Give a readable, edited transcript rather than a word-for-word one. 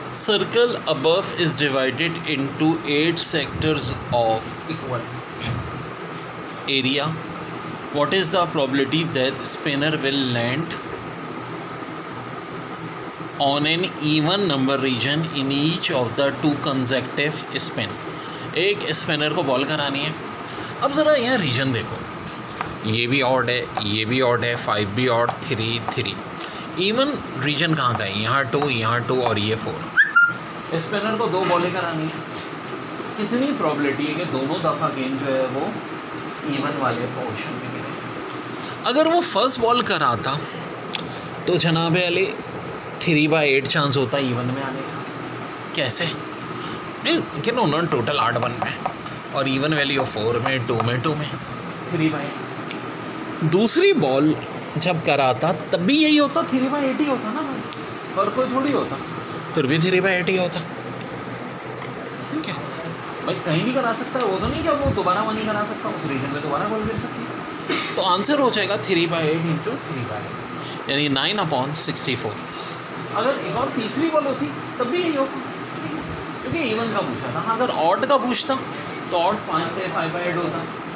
Circle above is divided into 8 sectors of equal area. What is the probability that spinner will land on an even number region in each of the 2 consecutive spin? एक spinner को ball करानी है. अब ज़रा यहाँ reason देखो, ये भी ऑड है, ये भी ऑड है, 5 भी ऑड, 3 3. इवन रीजन कहाँ का है? यहाँ 2 और ये 4. स्पिनर को 2 बॉलें करानी है. कितनी प्रोबेबिलिटी है कि दोनों दफ़ा गेंद जो है वो इवन वाले पोर्शन में गिरे? अगर वो फर्स्ट बॉल कराता तो जनाब अली 3/8 चांस होता इवन में आने का. कैसे? नहीं कि उन्होंने टोटल 8 1 में और इवन वैल्यू 4 में, 2 में, 3/8. दूसरी बॉल जब कराता तब भी यही होता, 3/8 ही होता ना भाई, फर्क कोई थोड़ी होता, फिर भी 3/8 ही होता. ठीक है भाई, कहीं भी करा सकता है. वो तो नहीं कि वो दोबारा वो नहीं करा सकता, उस रीजन में दोबारा बॉल गिर सकती है. तो आंसर हो जाएगा 3/8 इंटू 3/8 यानी 9/64. अगर एक और तीसरी बॉल होती तब भी यही होता, क्योंकि इवन का पूछा था. अगर ऑड का पूछता तो ऑड 5 से 5/8 होता.